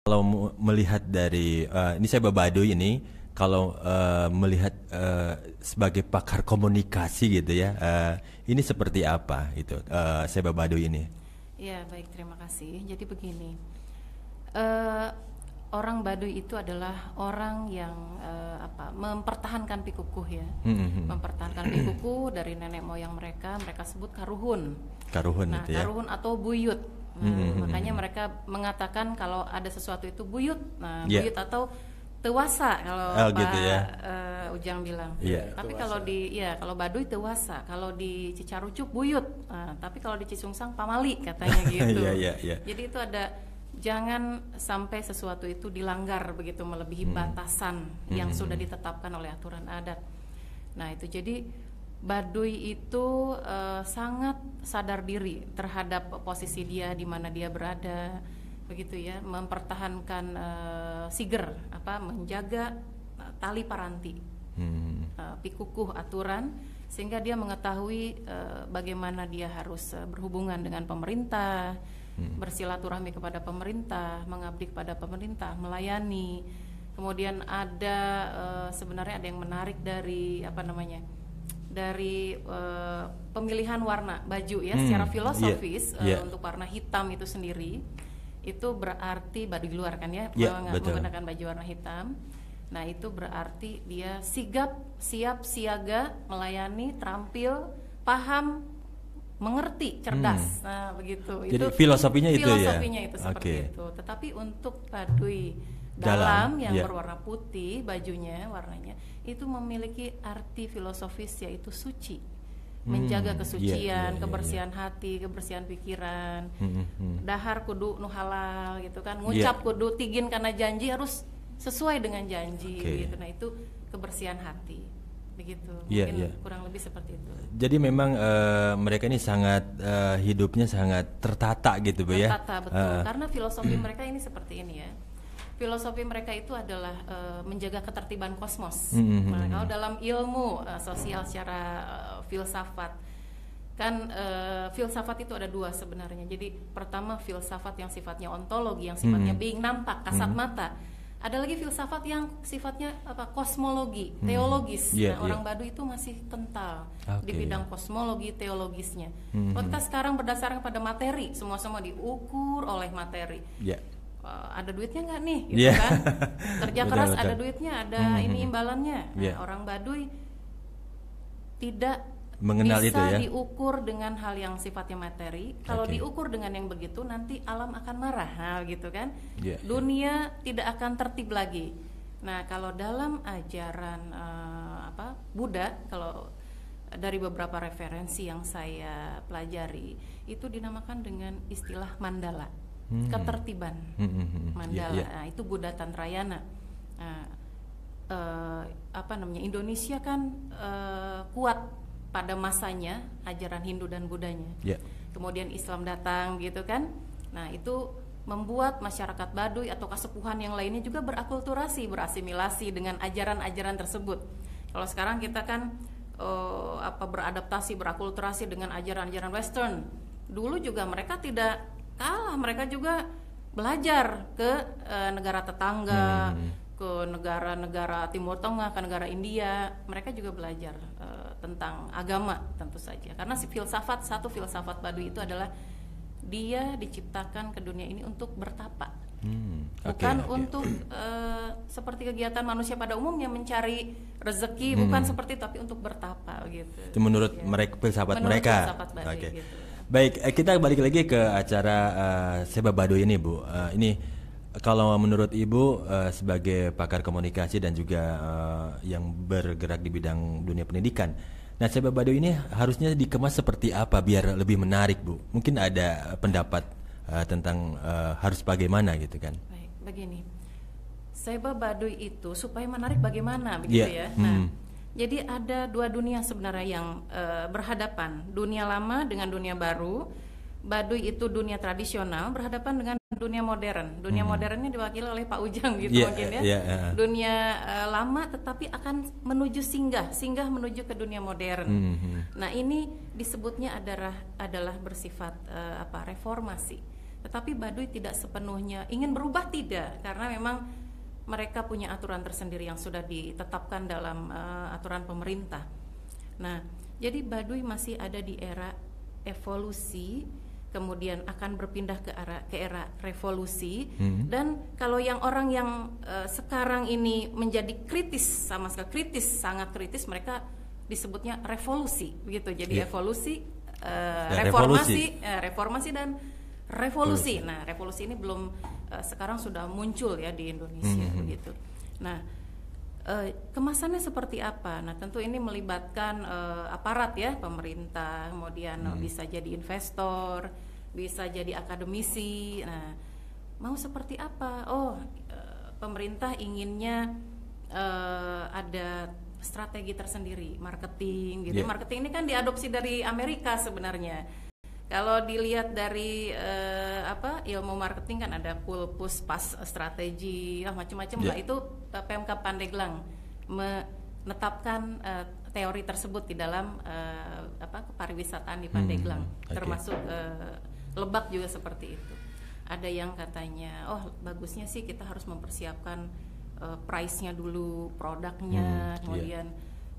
Kalau melihat dari ini saya Baduy ini, kalau melihat sebagai pakar komunikasi gitu ya, ini seperti apa itu saya Baduy ini? Ya, baik, terima kasih. Jadi begini, eh, orang Baduy itu adalah orang yang mempertahankan pikukuh ya, mempertahankan pikukuh dari nenek moyang mereka. Mereka sebut karuhun. Karuhun Nah, itu ya. karuhun atau buyut. Nah, makanya mereka mengatakan kalau ada sesuatu itu buyut. Nah, Yeah. buyut atau tewasa kalau Oh, Pak gitu ya. Ujang bilang. Iya. Tapi kalau kalau Baduy tewasa, kalau di Cicarucuk buyut. Nah, tapi kalau di Cisungsang pamali katanya gitu. Iya. Jadi itu ada, jangan sampai sesuatu itu dilanggar begitu, melebihi batasan yang sudah ditetapkan oleh aturan adat. Nah, itu jadi Baduy itu sangat sadar diri terhadap posisi dia, di mana dia berada, begitu ya, mempertahankan siger, menjaga tali paranti, pikukuh aturan, sehingga dia mengetahui bagaimana dia harus berhubungan dengan pemerintah, bersilaturahmi kepada pemerintah, mengabdi kepada pemerintah, melayani. Kemudian ada sebenarnya ada yang menarik dari dari pemilihan warna baju ya, secara filosofis. Untuk warna hitam itu sendiri itu berarti Baduy luar kan ya, menggunakan baju warna hitam. Nah, itu berarti dia sigap, siap, siaga, melayani, terampil, paham, mengerti, cerdas. Nah, begitu. Jadi itu filosofinya itu ya. Filosofinya itu seperti itu. Tetapi untuk Baduy dalam yang berwarna putih, bajunya warnanya itu memiliki arti filosofis, yaitu suci, menjaga kesucian, kebersihan hati, kebersihan pikiran. Dahar kudu nu halal gitu kan, ngucap kudu tigin karena janji harus sesuai dengan janji gitu. Nah, itu kebersihan hati begitu. Mungkin kurang lebih seperti itu. Jadi memang mereka ini sangat hidupnya sangat tertata gitu Bu ya. Tertata, betul. Karena filosofi mereka ini seperti ini ya. Filosofi mereka itu adalah menjaga ketertiban kosmos. Nah, kalau dalam ilmu sosial secara filsafat kan, filsafat itu ada dua sebenarnya. Jadi pertama filsafat yang sifatnya ontologi, yang sifatnya being, nampak, kasat mata. Ada lagi filsafat yang sifatnya kosmologi, teologis. Orang Baduy itu masih kental di bidang kosmologi, teologisnya. Kalau kita sekarang berdasarkan pada materi, semua diukur oleh materi. Ada duitnya nggak nih, gitu kan? Kerja keras betul. Ada duitnya, ada ini imbalannya. Nah, orang Baduy tidak mengenal bisa itu ya, diukur dengan hal yang sifatnya materi. Kalau diukur dengan yang begitu, nanti alam akan marah, gitu kan? Dunia tidak akan tertib lagi. Nah, kalau dalam ajaran Buddha, kalau dari beberapa referensi yang saya pelajari, itu dinamakan dengan istilah mandala. Ketertiban mandala. Nah, itu Buddha Tantrayana. Indonesia kan kuat pada masanya ajaran Hindu dan Buddhanya. Kemudian Islam datang gitu kan. Nah, itu membuat masyarakat Baduy atau kasepuhan yang lainnya juga berakulturasi, berasimilasi dengan ajaran-ajaran tersebut. Kalau sekarang kita kan beradaptasi, berakulturasi dengan ajaran-ajaran Western. Dulu juga mereka tidak kalah, mereka juga belajar ke negara tetangga, ke negara-negara Timur Tengah, ke negara India. Mereka juga belajar tentang agama tentu saja. Karena satu filsafat Baduy itu adalah dia diciptakan ke dunia ini untuk bertapa, bukan untuk seperti kegiatan manusia pada umumnya mencari rezeki, bukan seperti itu, tapi untuk bertapa gitu. Itu menurut mereka, filsafat mereka. Filsafat Baduy, gitu. Baik, kita balik lagi ke acara Seba Baduy ini Bu. Ini kalau menurut Ibu sebagai pakar komunikasi dan juga yang bergerak di bidang dunia pendidikan, nah Seba Baduy ini harusnya dikemas seperti apa biar lebih menarik Bu? Mungkin ada pendapat tentang harus bagaimana gitu kan? Baik, begini, Seba Baduy itu supaya menarik bagaimana begitu ya? Nah, jadi ada dua dunia sebenarnya yang berhadapan, dunia lama dengan dunia baru. Baduy itu dunia tradisional berhadapan dengan dunia modern. Dunia modernnya diwakili oleh Pak Ujang gitu mungkin ya. Dunia lama tetapi akan menuju singgah menuju ke dunia modern. Nah, ini disebutnya adalah bersifat reformasi. Tetapi Baduy tidak sepenuhnya ingin berubah, tidak, karena memang mereka punya aturan tersendiri yang sudah ditetapkan dalam aturan pemerintah. Nah, jadi Baduy masih ada di era evolusi, kemudian akan berpindah ke era revolusi. Dan kalau yang orang yang sekarang ini menjadi kritis, sama sekali kritis, sangat kritis, mereka disebutnya revolusi, begitu. Jadi evolusi, reformasi dan revolusi. Nah, revolusi ini belum sekarang sudah muncul ya di Indonesia, begitu. Nah, kemasannya seperti apa? Nah, tentu ini melibatkan aparat ya, pemerintah, kemudian bisa jadi investor, bisa jadi akademisi. Nah, mau seperti apa? Pemerintah inginnya ada strategi tersendiri, marketing gitu. Marketing ini kan diadopsi dari Amerika sebenarnya. Kalau dilihat dari ilmu marketing kan ada pull, push, pass strategi, macam-macam lah. Itu PMK Pandeglang menetapkan teori tersebut di dalam pariwisataan di Pandeglang, termasuk Lebak juga seperti itu. Ada yang katanya, bagusnya sih kita harus mempersiapkan price-nya dulu, produknya, kemudian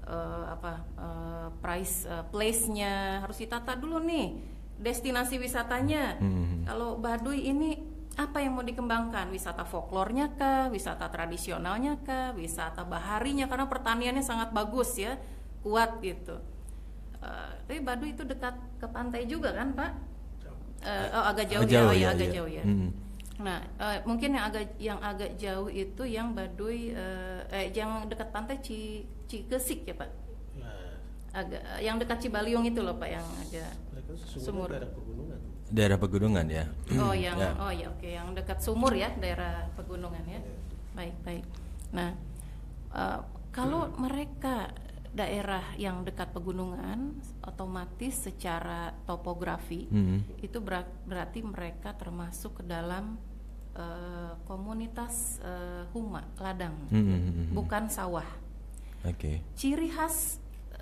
price place-nya harus ditata dulu nih. Destinasi wisatanya, kalau Baduy ini apa yang mau dikembangkan? Wisata folklornya kah, wisata tradisionalnya kah, wisata baharinya, karena pertaniannya sangat bagus ya, kuat gitu. Tapi Baduy itu dekat ke pantai juga kan, Pak? Agak jauh ya, agak jauh ya. Nah, mungkin yang agak jauh itu yang Baduy, yang dekat pantai Cikesik ya, Pak? Yang dekat Cibaliung itu loh, Pak, yang ada sumur. Daerah pegunungan ya. Yang dekat sumur ya, daerah pegunungan ya. Baik. Nah, kalau mereka daerah yang dekat pegunungan, otomatis secara topografi itu berarti mereka termasuk ke dalam komunitas huma ladang, bukan sawah. Ciri khas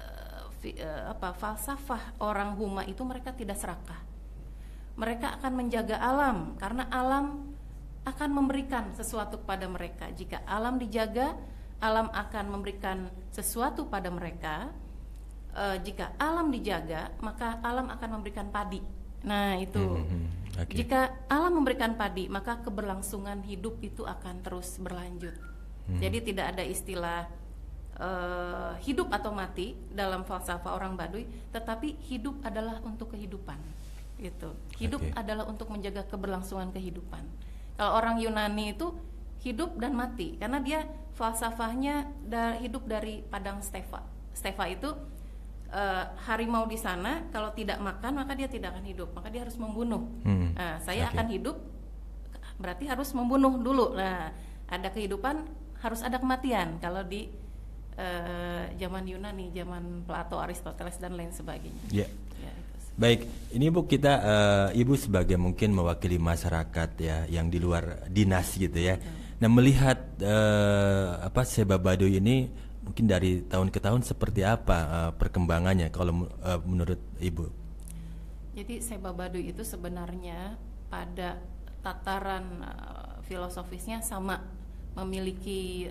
falsafah orang huma itu mereka tidak serakah. Mereka akan menjaga alam karena alam akan memberikan sesuatu kepada mereka. Jika alam dijaga, alam akan memberikan sesuatu pada mereka. Jika alam dijaga, maka alam akan memberikan padi. Nah, itu. Jika alam memberikan padi, maka keberlangsungan hidup itu akan terus berlanjut. Jadi tidak ada istilah hidup atau mati dalam falsafah orang Baduy, tetapi hidup adalah untuk kehidupan. Gitu. Hidup adalah untuk menjaga keberlangsungan kehidupan. Kalau orang Yunani itu hidup dan mati, karena dia falsafahnya hidup dari padang Stefa. Stefa itu harimau di sana, kalau tidak makan maka dia tidak akan hidup, maka dia harus membunuh. Nah, saya akan hidup, berarti harus membunuh dulu. Nah, ada kehidupan, harus ada kematian. Kalau di zaman Yunani, zaman Plato, Aristoteles dan lain sebagainya. Baik, ini Bu, kita Ibu sebagai mungkin mewakili masyarakat ya yang di luar dinas gitu ya. Nah, melihat Seba Baduy ini mungkin dari tahun ke tahun seperti apa perkembangannya kalau menurut Ibu? Jadi Seba Baduy itu sebenarnya pada tataran filosofisnya sama, memiliki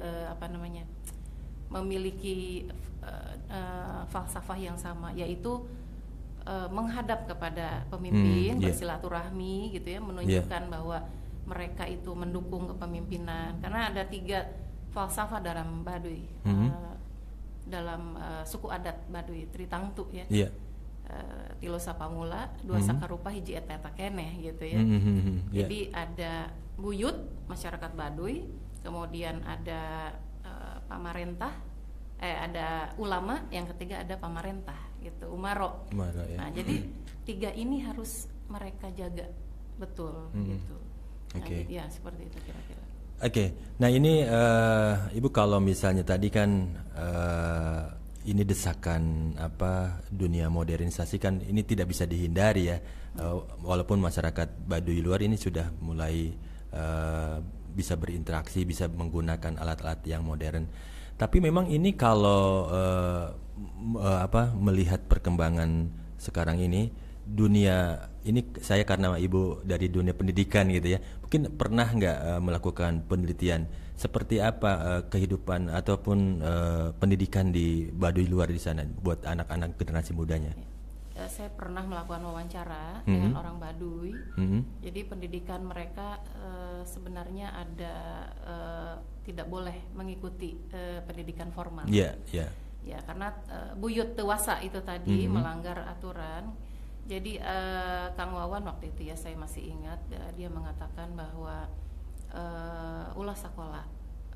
falsafah yang sama, yaitu menghadap kepada pemimpin, bersilaturahmi gitu ya, menunjukkan bahwa mereka itu mendukung kepemimpinan, karena ada 3 falsafah dalam Baduy, dalam suku adat Baduy, Tritangtu ya, Tilo Sapamula, 2 Sakarupa, hiji eta keneh gitu ya. Jadi ada buyut masyarakat Baduy, kemudian ada pamarentah, ada ulama, yang ketiga ada pamarentah gitu, umaro ya. Nah, jadi 3 ini harus mereka jaga betul gitu. Ya seperti itu kira-kira. Nah ini Ibu, kalau misalnya tadi kan ini desakan dunia modernisasi kan ini tidak bisa dihindari ya, walaupun masyarakat Baduy luar ini sudah mulai bisa berinteraksi, bisa menggunakan alat-alat yang modern. Tapi memang ini kalau melihat perkembangan sekarang ini dunia ini, saya karena ibu dari dunia pendidikan gitu ya, mungkin pernah nggak melakukan penelitian seperti apa kehidupan ataupun pendidikan di Baduy luar di sana buat anak-anak generasi mudanya? Saya pernah melakukan wawancara dengan orang Baduy. Jadi pendidikan mereka sebenarnya ada tidak boleh mengikuti pendidikan formal. Iya, iya. Ya, karena buyut tewasa itu tadi melanggar aturan. Jadi Kang Wawan waktu itu ya saya masih ingat, dia mengatakan bahwa ulah sakola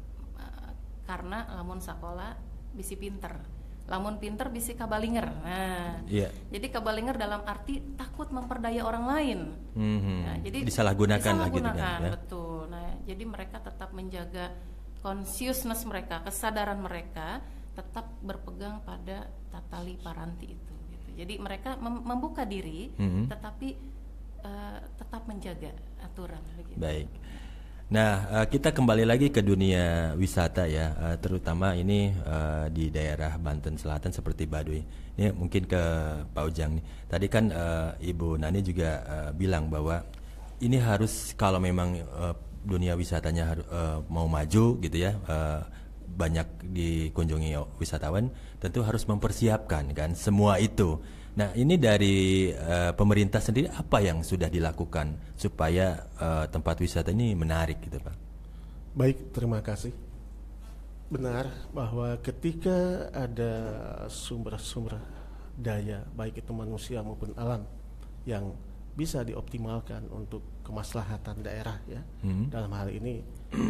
karena lamun sakola bisi pinter, lamun pinter bisi kabalinger. Nah, jadi kabalinger dalam arti takut memperdaya orang lain. Nah, jadi disalahgunakan lah gitu kan. Ya? Betul. Nah, jadi mereka tetap menjaga consciousness mereka, kesadaran mereka tetap berpegang pada tatali paranti itu. Jadi mereka membuka diri, tetapi tetap menjaga aturan. Begitu. Baik. Nah, kita kembali lagi ke dunia wisata ya, terutama ini di daerah Banten Selatan seperti Baduy. Ini mungkin ke Pak Ujang nih. Tadi kan Ibu Nani juga bilang bahwa ini harus kalau memang dunia wisatanya mau maju gitu ya. Banyak dikunjungi wisatawan, tentu harus mempersiapkan kan semua itu. Nah, ini dari pemerintah sendiri apa yang sudah dilakukan supaya tempat wisata ini menarik gitu Pak? Baik, terima kasih. Benar bahwa ketika ada sumber-sumber daya baik itu manusia maupun alam yang bisa dioptimalkan untuk kemaslahatan daerah ya, dalam hal ini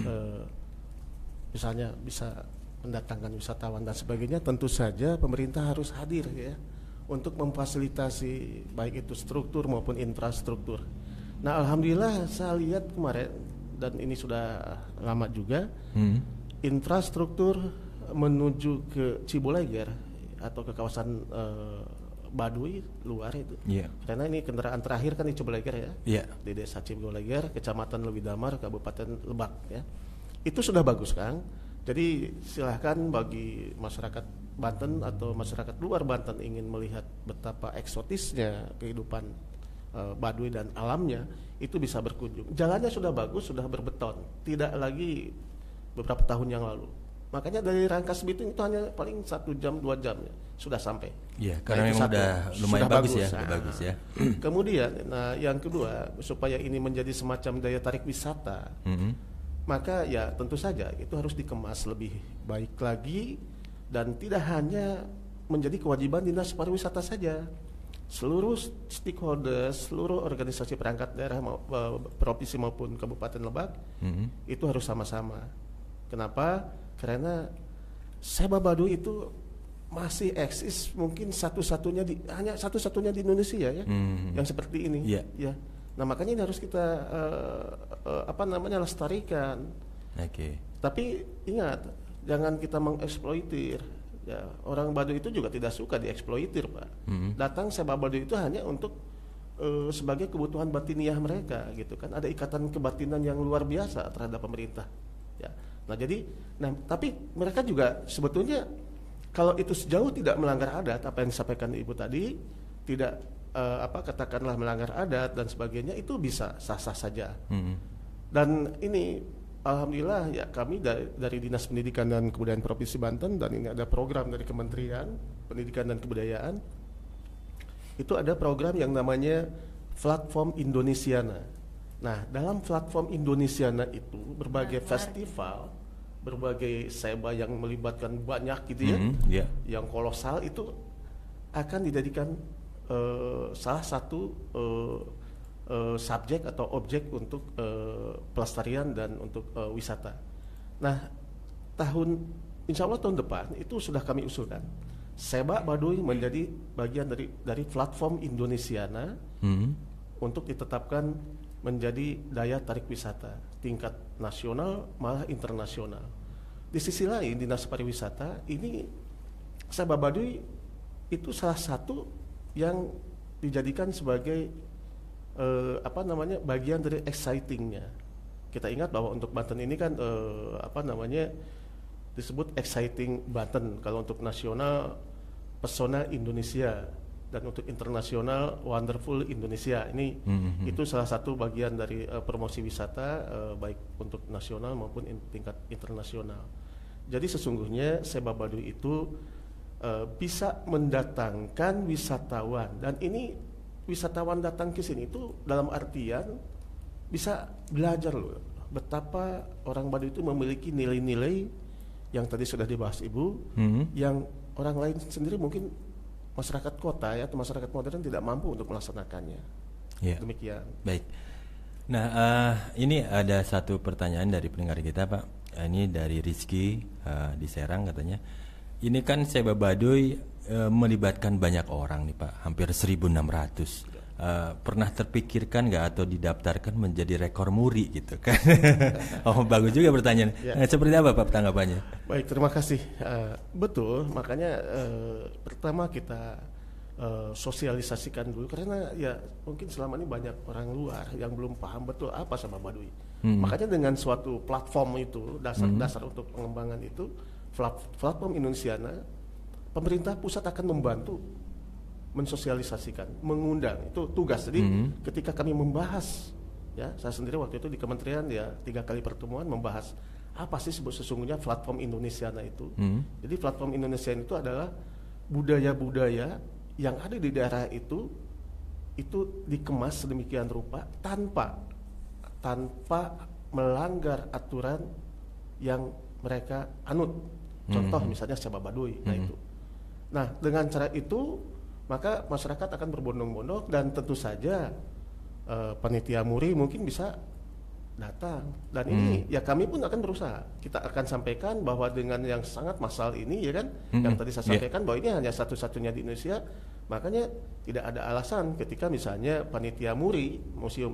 misalnya bisa mendatangkan wisatawan dan sebagainya, tentu saja pemerintah harus hadir ya untuk memfasilitasi baik itu struktur maupun infrastruktur. Nah, alhamdulillah saya lihat kemarin dan ini sudah lama juga infrastruktur menuju ke Ciboleger atau ke kawasan Baduy luar itu. Karena ini kendaraan terakhir kan di Ciboleger ya. Di desa Ciboleger, Kecamatan Lewidamar, Kabupaten Lebak ya. Itu sudah bagus Kang. Jadi silahkan bagi masyarakat Banten atau masyarakat luar Banten ingin melihat betapa eksotisnya kehidupan Baduy dan alamnya, itu bisa berkunjung. Jalannya sudah bagus, sudah berbeton, tidak lagi beberapa tahun yang lalu. Makanya dari Rangkas Bitung itu hanya paling 1 jam 2 jam ya, sudah sampai. Iya, karena memang udah lumayan bagus ya, bagus ya. Kemudian, nah yang kedua, supaya ini menjadi semacam daya tarik wisata, maka ya tentu saja itu harus dikemas lebih baik lagi dan tidak hanya menjadi kewajiban Dinas Pariwisata saja. Seluruh stakeholder, seluruh organisasi perangkat daerah provinsi maupun Kabupaten Lebak itu harus sama-sama. Kenapa? Karena Seba Baduy itu masih eksis mungkin hanya satu-satunya di Indonesia ya yang seperti ini. Ya. Nah, makanya ini harus kita lestarikan. Tapi ingat, jangan kita mengeksploitir. Ya, orang Baduy itu juga tidak suka dieksploitir, Pak. Datang Seba Baduy itu hanya untuk sebagai kebutuhan batiniah mereka, gitu kan. Ada ikatan kebatinan yang luar biasa terhadap pemerintah. Ya. Tapi mereka juga sebetulnya kalau itu sejauh tidak melanggar adat, apa yang disampaikan Ibu tadi, tidak katakanlah melanggar adat dan sebagainya, itu bisa sah-sah saja. Dan ini alhamdulillah ya, kami dari Dinas Pendidikan dan Kebudayaan Provinsi Banten, dan ini ada program dari Kementerian Pendidikan dan Kebudayaan, itu ada program yang namanya Platform Indonesiana. Nah, dalam Platform Indonesiana itu berbagai festival, berbagai seba yang melibatkan banyak gitu ya, yang kolosal itu akan dijadikan salah satu subjek atau objek untuk pelestarian dan untuk wisata. Nah, insya Allah tahun depan itu sudah kami usulkan Seba Baduy menjadi bagian dari platform Indonesiana untuk ditetapkan menjadi daya tarik wisata tingkat nasional malah internasional. Di sisi lain, Dinas Pariwisata ini Seba Baduy itu salah satu yang dijadikan sebagai bagian dari excitingnya. Kita ingat bahwa untuk Banten ini kan disebut exciting Banten. Kalau untuk nasional, pesona Indonesia dan untuk internasional Wonderful Indonesia. Ini itu salah satu bagian dari promosi wisata baik untuk nasional maupun tingkat internasional. Jadi sesungguhnya Seba Baduy itu bisa mendatangkan wisatawan, dan ini wisatawan datang ke sini itu dalam artian bisa belajar loh betapa orang Baduy itu memiliki nilai-nilai yang tadi sudah dibahas Ibu, yang orang lain sendiri mungkin masyarakat kota ya atau masyarakat modern tidak mampu untuk melaksanakannya. Yeah. Demikian. Baik. Nah, ini ada satu pertanyaan dari pendengar kita, Pak. Ini dari Rizky di Serang katanya. Ini kan Seba Baduy melibatkan banyak orang nih, Pak. Hampir 1.600. Pernah terpikirkan nggak atau didaftarkan menjadi rekor muri gitu kan? Oh, bagus juga pertanyaan. Ya. Seperti apa Pak tanggapannya? Baik, terima kasih. Betul, makanya pertama kita sosialisasikan dulu, karena ya mungkin selama ini banyak orang luar yang belum paham betul apa Seba Baduy. Makanya dengan suatu platform itu, dasar untuk pengembangan itu, platform Indonesiana, pemerintah pusat akan membantu mensosialisasikan, mengundang, itu tugas. Jadi ketika kami membahas, ya saya sendiri waktu itu di kementerian ya 3 kali pertemuan membahas apa sih sesungguhnya platform Indonesiana itu. Jadi platform Indonesiana itu adalah budaya-budaya yang ada di daerah itu dikemas sedemikian rupa tanpa melanggar aturan yang mereka anut. Contoh misalnya Seba Baduy. Nah dengan cara itu maka masyarakat akan berbondong-bondong, dan tentu saja panitia muri mungkin bisa datang, dan ini ya kami pun akan berusaha, kita akan sampaikan bahwa dengan yang sangat massal ini ya kan, yang tadi saya sampaikan bahwa ini hanya satu-satunya di Indonesia, makanya tidak ada alasan ketika misalnya panitia muri museum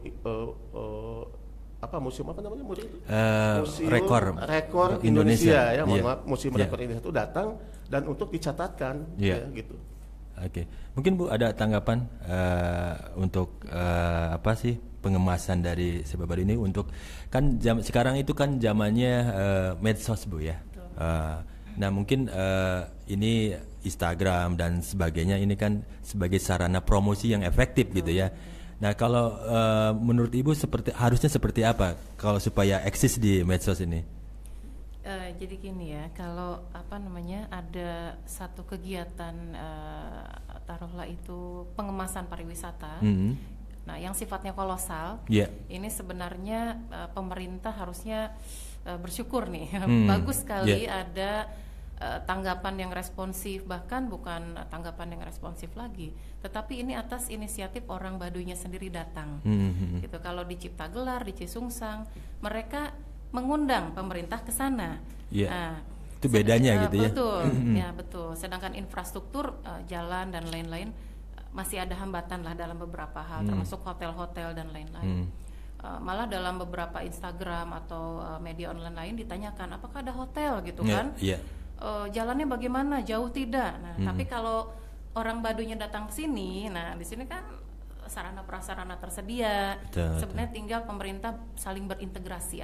museum apa namanya muri itu? Museum rekor Indonesia ya, mohon maaf, museum rekor Indonesia itu datang dan untuk dicatatkan ya gitu. Oke, mungkin Bu ada tanggapan untuk apa sih pengemasan dari Seba Baduy ini, untuk kan sekarang itu kan zamannya medsos Bu ya. Nah mungkin ini Instagram dan sebagainya ini kan sebagai sarana promosi yang efektif gitu ya. Nah kalau menurut Ibu harusnya seperti apa kalau supaya eksis di medsos ini? Jadi gini ya, kalau ada satu kegiatan taruhlah itu pengemasan pariwisata, nah yang sifatnya kolosal, ini sebenarnya pemerintah harusnya bersyukur nih, bagus sekali ada tanggapan yang responsif, bahkan bukan tanggapan yang responsif lagi, tetapi ini atas inisiatif orang Baduynya sendiri datang, gitu. Kalau di Cipta Gelar, di Cisungsang, mereka mengundang pemerintah ke sana. Itu bedanya gitu ya. Betul, ya betul. Sedangkan infrastruktur jalan dan lain-lain masih ada hambatan lah dalam beberapa hal, termasuk hotel-hotel dan lain-lain. Malah dalam beberapa Instagram atau media online lain ditanyakan apakah ada hotel gitu kan? Jalannya bagaimana? Jauh tidak. Nah, tapi kalau orang Baduynya datang ke sini, nah di sini kan sarana prasarana tersedia. Sebenarnya tinggal pemerintah saling berintegrasi,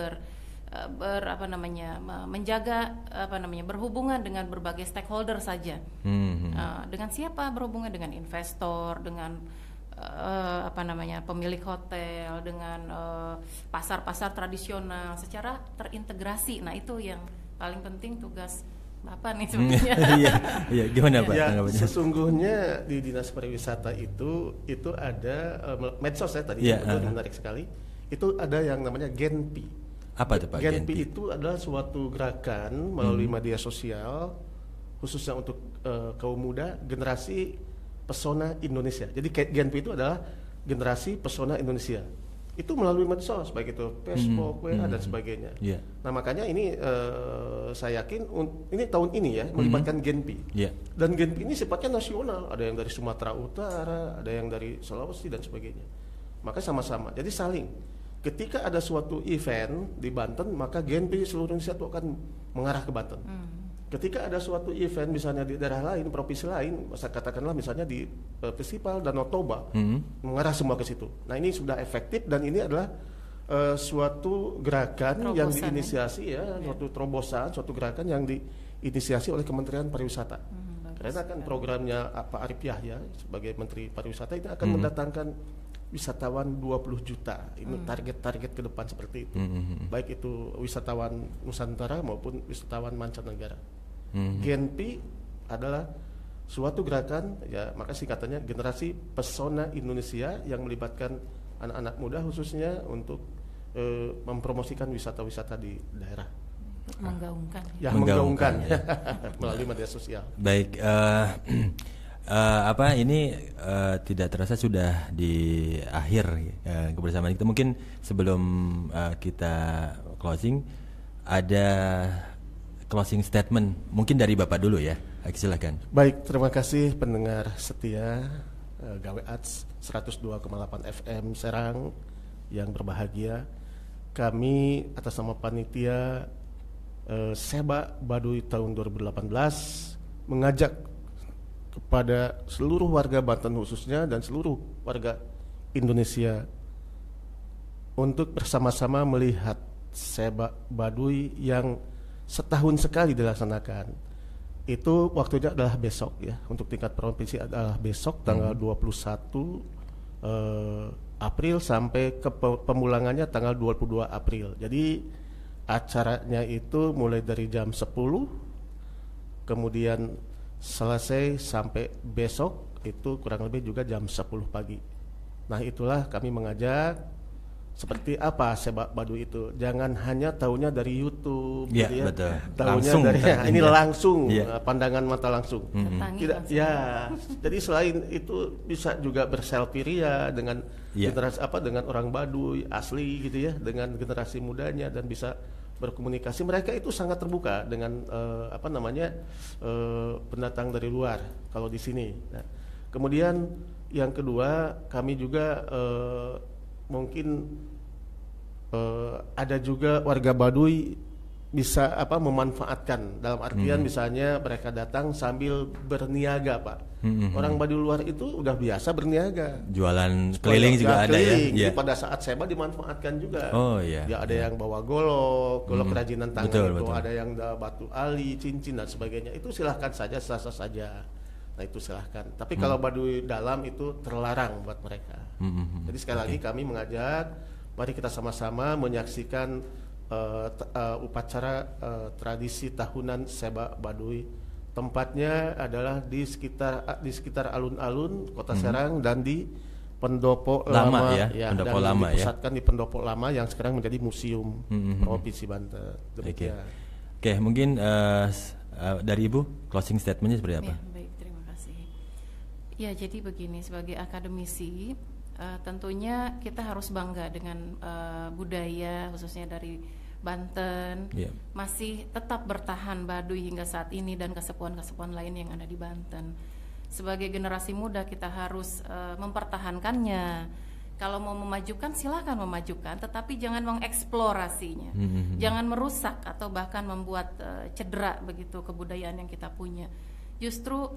menjaga berhubungan dengan berbagai stakeholder saja. Dengan siapa berhubungan? Dengan investor, dengan pemilik hotel, dengan pasar-pasar tradisional secara terintegrasi. Nah itu yang paling penting tugas Bapak nih sebenarnya. Iya, gimana Pak? Ya, sesungguhnya di Dinas Pariwisata itu ada medsos ya tadi, itu menarik sekali. Itu ada yang namanya Genpi. Apa itu Pak? Genpi itu adalah suatu gerakan melalui media sosial khususnya untuk kaum muda, generasi pesona Indonesia. Jadi Genpi itu adalah generasi pesona Indonesia. Itu melalui medsos, baik itu Facebook, WA dan sebagainya. Nah makanya ini saya yakin ini tahun ini ya melibatkan Genpi. Dan Genpi ini sifatnya nasional, ada yang dari Sumatera Utara, ada yang dari Sulawesi dan sebagainya. Maka sama-sama, jadi saling. Ketika ada suatu event di Banten, maka Genpi seluruh Indonesia itu akan mengarah ke Banten. Ketika ada suatu event misalnya di daerah lain, provinsi lain, katakanlah misalnya di festival Danau Toba, mengarah semua ke situ. Nah ini sudah efektif, dan ini adalah suatu gerakan yang diinisiasi suatu terobosan, suatu gerakan yang diinisiasi oleh Kementerian Pariwisata. Karena kan programnya Pak Arief Yahya sebagai Menteri Pariwisata itu akan mendatangkan wisatawan 20 juta. Ini target-target ke depan seperti itu. Baik itu wisatawan Nusantara maupun wisatawan mancanegara. Genpi adalah suatu gerakan, ya maka singkatannya Generasi Pesona Indonesia, yang melibatkan anak-anak muda khususnya untuk mempromosikan wisata-wisata di daerah. Menggaungkan. Ya, menggaungkan ya. melalui media sosial. Baik, ini tidak terasa sudah di akhir kebersamaan kita. Mungkin sebelum kita closing, ada closing statement mungkin dari Bapak dulu ya. Silakan. Baik, terima kasih pendengar setia Gawe Ads 102,8 FM Serang yang berbahagia. Kami atas nama panitia Seba Baduy tahun 2018 mengajak kepada seluruh warga Banten khususnya dan seluruh warga Indonesia untuk bersama-sama melihat Seba Baduy yang setahun sekali dilaksanakan. Itu waktunya adalah besok ya, untuk tingkat provinsi adalah besok tanggal 21 April sampai ke pemulangannya tanggal 22 April. Jadi acaranya itu mulai dari jam 10, kemudian selesai sampai besok itu kurang lebih juga jam 10 pagi. Nah, itulah kami mengajak seperti apa Seba Baduy itu. Jangan hanya tahunya dari YouTube ya, gitu ya. Betul. Tahunya Langsung, dari ini langsung, pandangan mata langsung. Tidak langsung. ya. Jadi selain itu bisa juga berselfie ria dengan generasi dengan orang Baduy asli gitu ya, dengan generasi mudanya, dan bisa berkomunikasi. Mereka itu sangat terbuka dengan pendatang dari luar kalau di sini. Nah, kemudian yang kedua, kami juga mungkin ada juga warga Baduy bisa memanfaatkan, dalam artian misalnya mereka datang sambil berniaga, Pak. Orang Baduy luar itu udah biasa berniaga, jualan keliling juga ada ya. Pada saat Seba dimanfaatkan juga. Oh iya. Ya, ada yang bawa golok kerajinan tangan, betul. ada yang batu ali, cincin dan sebagainya. Itu silahkan saja, sah-sah saja. Nah, itu silahkan. Tapi kalau Baduy dalam itu terlarang buat mereka. Jadi sekali lagi kami mengajak, mari kita sama-sama menyaksikan upacara tradisi tahunan Seba Baduy. Tempatnya adalah di sekitar alun-alun Kota Serang dan di Pendopo Lama ya, Pendopo dan Lama dipusatkan di Pendopo Lama yang sekarang menjadi museum Provinsi Banten. Oke, mungkin dari Ibu closing statementnya seperti apa? Ya, baik, terima kasih. Ya, jadi begini, sebagai akademisi tentunya kita harus bangga dengan budaya khususnya dari Banten, masih tetap bertahan Baduy hingga saat ini, dan kesepuan-kesepuan lain yang ada di Banten. Sebagai generasi muda kita harus mempertahankannya. Kalau mau memajukan silahkan memajukan, tetapi jangan mengeksplorasinya, jangan merusak atau bahkan membuat cedera begitu kebudayaan yang kita punya. Justru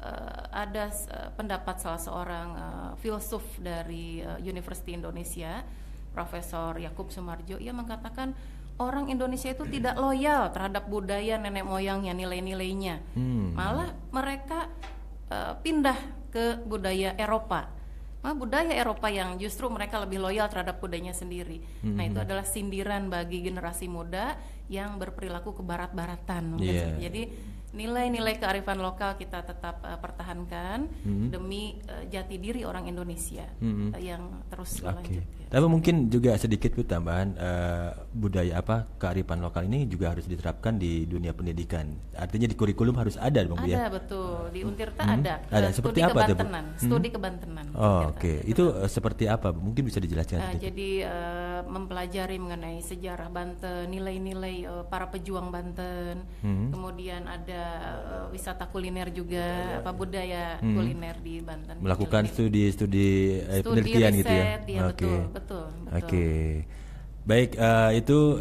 ada pendapat salah seorang filsuf dari University Indonesia, Profesor Yakub Sumarjo. Ia mengatakan orang Indonesia itu tidak loyal terhadap budaya nenek moyangnya, nilai-nilainya. Malah mereka pindah ke budaya Eropa. Budaya Eropa yang justru mereka lebih loyal terhadap budayanya sendiri. Nah, itu adalah sindiran bagi generasi muda yang berperilaku kebarat-baratan. Jadi nilai-nilai kearifan lokal kita tetap pertahankan demi jati diri orang Indonesia yang terus berlanjut. Tapi mungkin juga sedikit tambahan, budaya kearifan lokal ini juga harus diterapkan di dunia pendidikan. Artinya di kurikulum harus ada, Bang. Ada, betul. Di Untirta ada. Seperti studi apa kebantenan, studi kebantenan. Itu seperti apa? Mungkin bisa dijelaskan. Jadi mempelajari mengenai sejarah Banten, nilai-nilai para pejuang Banten. Kemudian ada wisata kuliner juga, budaya kuliner di Banten. Melakukan studi penelitian gitu ya. Betul. Oke. Baik, itu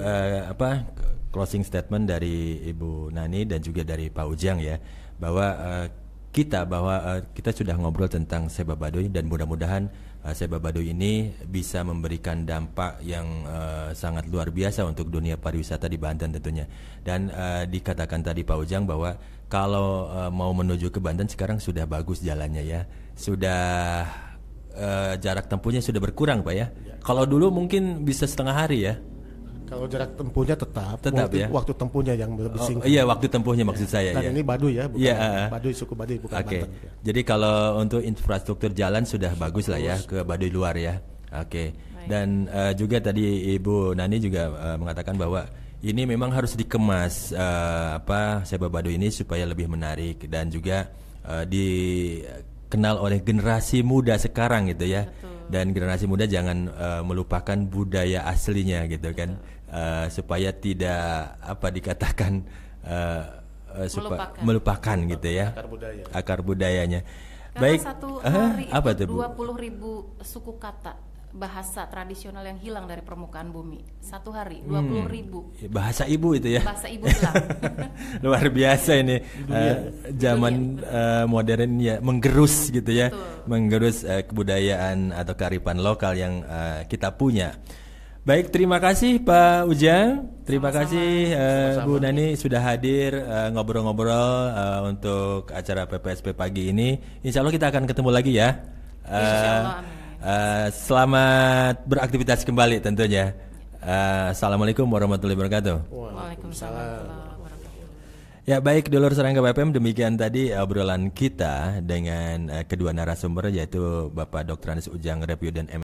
closing statement dari Ibu Nani dan juga dari Pak Ujang ya, bahwa kita sudah ngobrol tentang Seba Baduy, dan mudah-mudahan Sebab Baduy ini bisa memberikan dampak yang sangat luar biasa untuk dunia pariwisata di Banten tentunya. Dan dikatakan tadi Pak Ujang bahwa kalau mau menuju ke Banten sekarang sudah bagus jalannya ya, sudah jarak tempuhnya sudah berkurang Pak ya. Kalau dulu mungkin bisa setengah hari ya. Kalau jarak tempuhnya tetap waktu tempuhnya yang lebih singkat. Iya, waktu tempuhnya maksud saya. Dan ini Baduy ya, bukan Baduy, suku Baduy, bukan Banten. Jadi kalau untuk infrastruktur jalan sudah bagus lah ya ke Baduy luar ya. Dan juga tadi Ibu Nani juga mengatakan bahwa ini memang harus dikemas Sebab Baduy ini supaya lebih menarik dan juga dikenal oleh generasi muda sekarang gitu ya. Betul. Dan generasi muda jangan melupakan budaya aslinya gitu kan. Supaya tidak dikatakan melupakan gitu ya akar budayanya. Karena Baik, satu hari apa itu tuh, Bu? 20.000 suku kata bahasa tradisional yang hilang dari permukaan bumi. Satu hari 20.000 bahasa ibu itu ya. bahasa ibu hilang. Luar biasa ini zaman modern ya, menggerus gitu ya. Betul. Menggerus kebudayaan atau kearifan lokal yang kita punya. Baik, terima kasih Pak Ujang, terima kasih Bu Nani sudah hadir ngobrol-ngobrol untuk acara PPSP pagi ini. Insya Allah kita akan ketemu lagi ya. Insya Allah, amin. Selamat beraktivitas kembali tentunya. Assalamualaikum warahmatullahi wabarakatuh. Waalaikumsalam. Ya baik, dulur Serangga BPM, demikian tadi obrolan kita dengan kedua narasumber yaitu Bapak Dr. Andes Ujang Repyudin